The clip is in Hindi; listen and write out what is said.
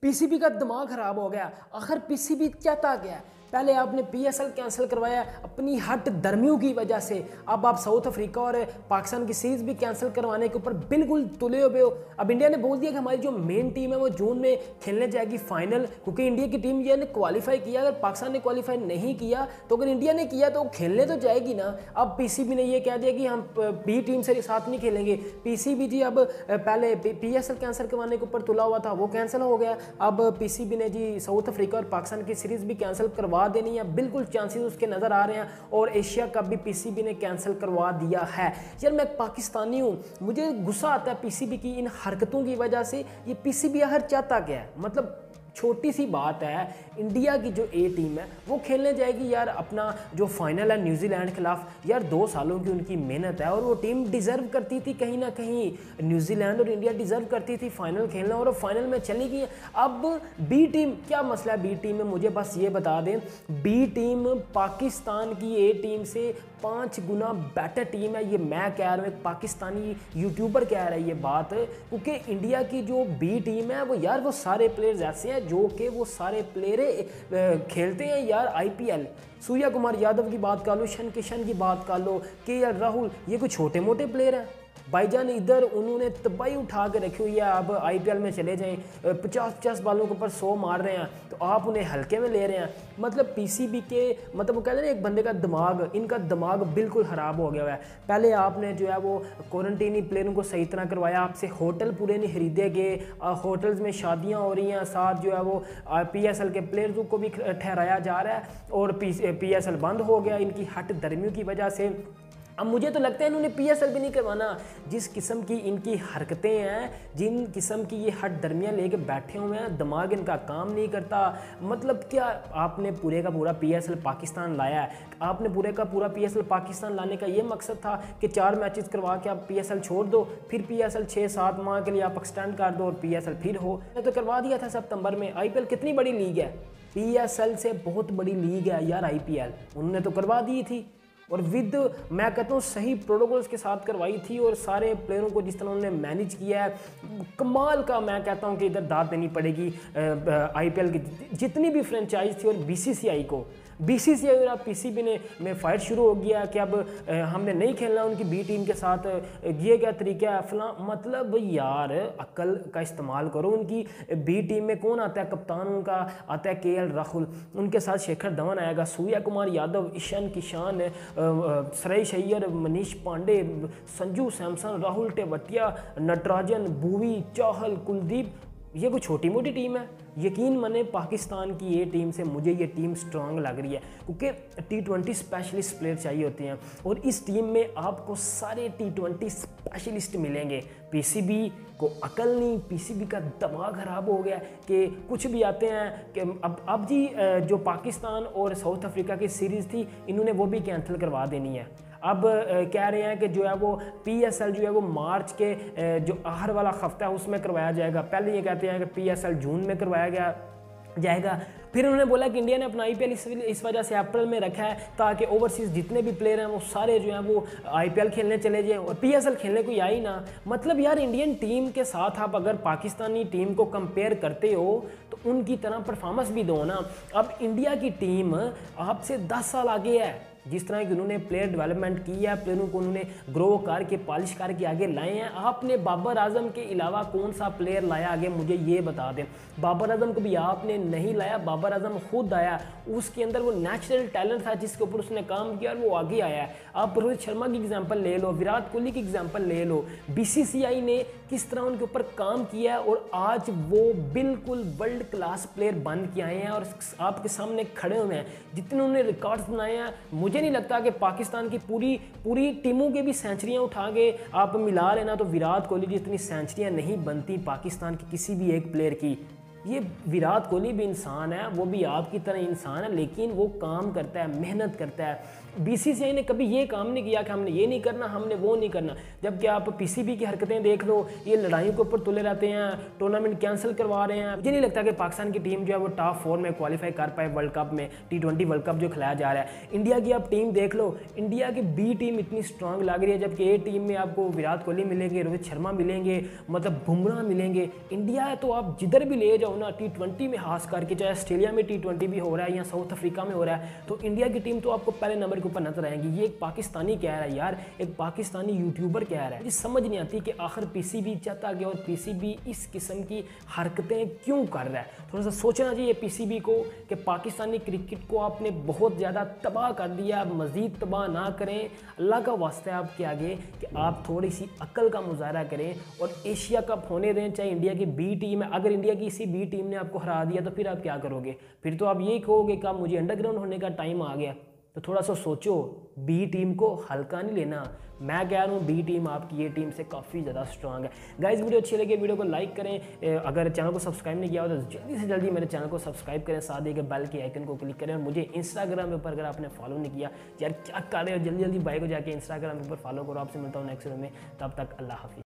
पीसीबी का दिमाग खराब हो गया। आखिर पीसीबी चाहता क्या? पहले आपने पीएसएल कैंसिल करवाया अपनी हट दर्मियों की वजह से, अब आप साउथ अफ्रीका और पाकिस्तान की सीरीज भी कैंसिल करवाने के ऊपर बिल्कुल तुले हुए हो। अब इंडिया ने बोल दिया कि हमारी जो मेन टीम है वो जून में खेलने जाएगी फाइनल, क्योंकि इंडिया की टीम ये ने क्वालिफाई किया। अगर पाकिस्तान ने क्वालिफाई नहीं किया तो अगर इंडिया ने किया तो खेलने तो जाएगी ना। अब पीसीबी ने ये कह दिया कि हम बी टीम से साथ नहीं खेलेंगे। पीसीबी जी अब पहले पीएसएल कैंसिल करवाने के ऊपर तुला हुआ था, वो कैंसिल हो गया। अब पीसीबी ने जी साउथ अफ्रीका और पाकिस्तान की सीरीज भी कैंसिल करवा देनी है, बिल्कुल चांसेस उसके नजर आ रहे हैं। और एशिया कप भी पीसीबी ने कैंसिल करवा दिया है। यार मैं पाकिस्तानी हूं, मुझे गुस्सा आता है पीसीबी की इन हरकतों की वजह से। ये पीसीबी आखिर चाहता क्या है? मतलब छोटी सी बात है, इंडिया की जो ए टीम है वो खेलने जाएगी यार अपना जो फाइनल है न्यूजीलैंड खिलाफ। यार 2 सालों की उनकी मेहनत है और वो टीम डिज़र्व करती थी कहीं ना कहीं, न्यूजीलैंड और इंडिया डिज़र्व करती थी फाइनल खेलना, और फाइनल में चली गई। अब बी टीम, क्या मसला है बी टीम में, मुझे बस ये बता दें, बी टीम पाकिस्तान की ए टीम से 5 गुना बेटर टीम है। ये मैं कह रहा हूँ, एक पाकिस्तानी यूट्यूबर कह रहा है ये बात, क्योंकि इंडिया की जो बी टीम है वो यार वो सारे प्लेयर्स ऐसे हैं जो कि वो सारे प्लेयर खेलते हैं यार आईपीएल। सूर्या कुमार यादव की बात कर लो, ईशान किशन की बात कर लो, केएल राहुल, ये कोई छोटे मोटे प्लेयर हैं भाईजान। इधर उन्होंने तबाही उठा के रखी हुई है। अब आईपीएल में चले जाएं, 50-50 बालों के ऊपर 100 मार रहे हैं तो आप उन्हें हल्के में ले रहे हैं। मतलब पीसीबी के मतलब वो कहते हैं ना एक बंदे का दिमाग, इनका दिमाग बिल्कुल ख़राब हो गया हुआ है। पहले आपने जो है वो क्वारंटीनी प्लेयरों को सही तरह करवाया, आपसे होटल पूरे नहीं खरीदे गए, होटल्स में शादियाँ हो रही हैं, साथ जो है वो पीएसएल के प्लेयर्स को भी ठहराया जा रहा है और पीएसएल बंद हो गया इनकी हट दर्मियों की वजह से। अब मुझे तो लगता है इन्होंने पीएसएल भी नहीं करवाना। जिस किस्म की इनकी हरकतें हैं, जिन किस्म की ये हट दरमियाँ लेके बैठे हुए हैं, दिमाग इनका काम नहीं करता। मतलब क्या आपने पूरे का पूरा पीएसएल पाकिस्तान लाया है, आपने पूरे का पूरा पीएसएल पाकिस्तान लाने का ये मकसद था कि 4 मैचेस करवा के आप पीएसएल छोड़ दो, फिर पीएसएल 6-7 माह के लिए आप एक्सटेंड कर दो और पीएसएल फिर हो। तो करवा दिया था सितंबर में। आईपीएल कितनी बड़ी लीग है, पीएसएल से बहुत बड़ी लीग है यार आईपीएल, उन्होंने तो करवा दी थी और विद मैं कहता हूँ सही प्रोटोकॉल्स के साथ करवाई थी। और सारे प्लेयरों को जिस तरह उन्होंने मैनेज किया है, कमाल का। मैं कहता हूँ कि इधर दाद देनी पड़ेगी आईपीएल की जितनी भी फ्रेंचाइज थी और बीसीसीआई और पीसीबी में फाइट शुरू हो गया कि अब हमने नहीं खेलना उनकी बी टीम के साथ, ये क्या तरीका है फलां। मतलब यार अक्ल का इस्तेमाल करो। उनकी बी टीम में कौन आता है? कप्तान उनका आता है केएल राहुल, उनके साथ शिखर धवन आएगा, सूर्या कुमार यादव, ईशान किशन, श्रेयस अय्यर, मनीष पांडे, संजू सैमसन, राहुल टेवटिया, नटराजन, भुवी, चाहल, कुलदीप। ये कोई छोटी मोटी टीम है? यकीन माने पाकिस्तान की ये टीम से मुझे ये टीम स्ट्रांग लग रही है, क्योंकि T20 स्पेशलिस्ट प्लेयर चाहिए होते हैं और इस टीम में आपको सारे T20 स्पेशलिस्ट मिलेंगे। पीसीबी को अकल नहीं, पीसीबी का दिमाग ख़राब हो गया कि कुछ भी आते हैं कि अब जी जो पाकिस्तान और साउथ अफ्रीका की सीरीज़ थी इन्होंने वो भी कैंसिल करवा देनी है। अब कह रहे हैं कि जो है वो पीएसएल जो है वो मार्च के जो आखिर वाला हफ्ता है उसमें करवाया जाएगा। पहले ये कहते हैं कि पीएसएल जून में करवाया जाएगा। फिर उन्होंने बोला कि इंडिया ने अपना आईपीएल इस वजह से अप्रैल में रखा है ताकि ओवरसीज़ जितने भी प्लेयर हैं वो सारे जो हैं वो आईपीएल खेलने चले जाएं और पीएसएल खेलने कोई आई ना। मतलब यार इंडियन टीम के साथ आप अगर पाकिस्तानी टीम को कंपेयर करते हो तो उनकी तरह परफॉर्मेंस भी दो ना। अब इंडिया की टीम आपसे 10 साल आगे है। जिस तरह की उन्होंने प्लेयर डेवलपमेंट की है, प्लेयरों को उन्होंने ग्रो करके पॉलिश करके आगे लाए हैं। आपने बाबर आजम के अलावा कौन सा प्लेयर लाया आगे, मुझे ये बता दें। बाबर आजम को भी आपने नहीं लाया, बाबर आजम खुद आया, उसके अंदर वो नेचुरल टैलेंट था जिसके ऊपर उसने काम किया और वो आगे आया है। आप रोहित शर्मा की एग्जाम्पल ले लो, विराट कोहली की एग्जाम्पल ले लो, बीसीसीआई ने किस तरह उनके ऊपर काम किया है और आज वो बिल्कुल वर्ल्ड क्लास प्लेयर बन के आए हैं और आपके सामने खड़े हुए हैं। जितने उन्होंने रिकॉर्ड्स बनाए हैं, मुझे नहीं लगता कि पाकिस्तान की पूरी टीमों के भी सेंचुरियां उठा के आप मिला लेना तो विराट कोहली जितनी सेंचुरियां नहीं बनती पाकिस्तान की किसी भी एक प्लेयर की। ये विराट कोहली भी इंसान है, वो भी आपकी तरह इंसान है, लेकिन वो काम करता है, मेहनत करता है। बीसीसीआई ने कभी ये काम नहीं किया कि हमने ये नहीं करना, हमने वो नहीं करना। जबकि आप पीसीबी की हरकतें देख लो, ये लड़ाइयों के ऊपर तुले रहते हैं, टूर्नामेंट कैंसिल करवा रहे हैं। मुझे नहीं लगता कि पाकिस्तान की टीम जो है वो टॉप 4 में क्वालिफाई कर पाए वर्ल्ड कप में, T20 वर्ल्ड कप जो खिलाया जा रहा है। इंडिया की आप टीम देख लो, इंडिया की बी टीम इतनी स्ट्रांग लग रही है, जबकि ए टीम में आपको विराट कोहली मिलेंगे, रोहित शर्मा मिलेंगे, मतलब बुमराह मिलेंगे। इंडिया है तो आप जिधर भी ले जाओ ना T20 में खास करके, चाहे ऑस्ट्रेलिया में T20 भी हो रहा है या साउथ अफ्रीका में हो रहा है, तो इंडिया की टीम तो आपको पहले नंबर के ऊपर नजर आएगी। ये एक पाकिस्तानी कह रहा है यार, एक पाकिस्तानी यूट्यूबर कह रहा है। मुझे समझ नहीं आती कि आखिर पीसीबी चाहता क्या और पीसीबी इस किस्म की हरकतें क्यों कर रहा है। थोड़ा सा सोचना चाहिए पीसीबी को कि पाकिस्तानी क्रिकेट को आपने बहुत ज़्यादा तबाह कर दिया, आप मज़ीद तबाह ना करें। अल्लाह का वास्ता है आपके आगे कि आप थोड़ी सी अक्ल का मुजाहरा करें और एशिया कप होने दें। चाहे इंडिया की बी टीम है, अगर इंडिया की इसी बी टीम ने आपको हरा दिया तो फिर आप क्या करोगे? फिर तो आप यही कहोगे कि अब मुझे अंडरग्राउंड होने का टाइम आ गया। तो थोड़ा सा सोचो, बी टीम को हल्का नहीं लेना। मैं कह रहा हूँ बी टीम आपकी ये टीम से काफ़ी ज़्यादा स्ट्रांग है। गाइस वीडियो अच्छी लगी वीडियो को लाइक करें, अगर चैनल को सब्सक्राइब नहीं किया हो तो जल्दी से जल्दी मेरे चैनल को सब्सक्राइब करें, साथ ही के बेल के आइकन को क्लिक करें। और मुझे इंस्टाग्राम पे ऊपर अगर आपने फॉलो नहीं किया, यार क्या कर रहे हो, जल्दी जल्दी भाई को जाके इंस्टाग्राम के ऊपर फॉलो करो। आपसे मिलता हूँ नेक्स्ट वीडियो में, तब तक अल्लाह हाफिज़।